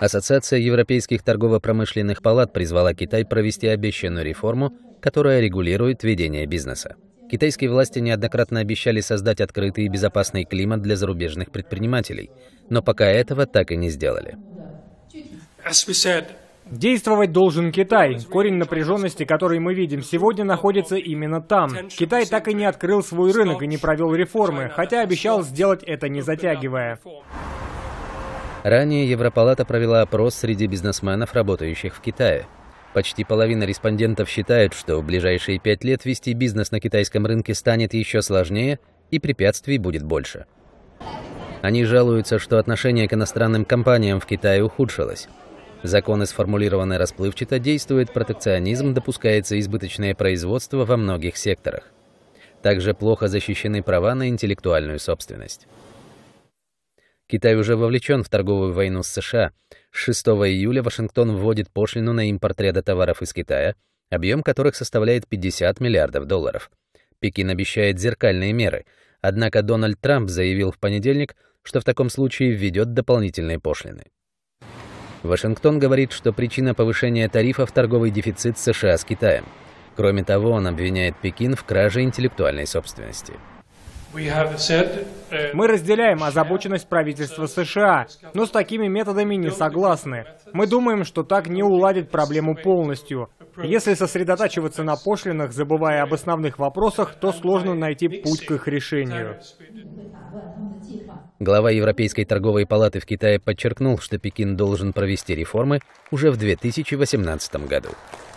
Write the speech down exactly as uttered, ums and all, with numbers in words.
Ассоциация европейских торгово-промышленных палат призвала Китай провести обещанную реформу, которая регулирует ведение бизнеса. Китайские власти неоднократно обещали создать открытый и безопасный климат для зарубежных предпринимателей, но пока этого так и не сделали. Действовать должен Китай. Корень напряженности, который мы видим сегодня, находится именно там. Китай так и не открыл свой рынок и не провел реформы, хотя обещал сделать это не затягивая. Ранее Европалата провела опрос среди бизнесменов, работающих в Китае. Почти половина респондентов считают, что в ближайшие пять лет вести бизнес на китайском рынке станет еще сложнее и препятствий будет больше. Они жалуются, что отношение к иностранным компаниям в Китае ухудшилось. Законы сформулированы расплывчато, действует протекционизм, допускается избыточное производство во многих секторах. Также плохо защищены права на интеллектуальную собственность. Китай уже вовлечен в торговую войну с США. С шестого июля Вашингтон вводит пошлину на импорт ряда товаров из Китая, объем которых составляет пятьдесят миллиардов долларов. Пекин обещает зеркальные меры, однако Дональд Трамп заявил в понедельник, что в таком случае введет дополнительные пошлины. Вашингтон говорит, что причина повышения тарифов — торговый дефицит США с Китаем. Кроме того, он обвиняет Пекин в краже интеллектуальной собственности. Мы разделяем озабоченность правительства США, но с такими методами не согласны. Мы думаем, что так не уладит проблему полностью. Если сосредотачиваться на пошлинах, забывая об основных вопросах, то сложно найти путь к их решению. Глава Европейской торговой палаты в Китае подчеркнул, что Пекин должен провести реформы уже в две тысячи восемнадцатом году.